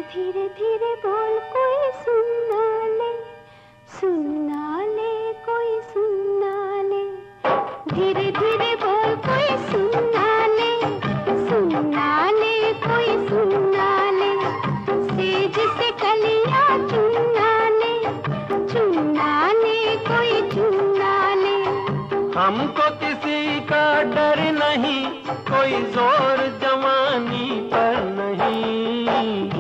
धीरे धीरे बोल कोई सुनना ले, सुनना ले कोई सुनना ले। धीरे धीरे बोल कोई सुनना ले, सुनना ले कोई सुनना ले। सेज से कलियां चुनना ले, चुनना ले कोई चुनना ले। हमको किसी का डर नहीं, कोई जोर जवानी पर नहीं।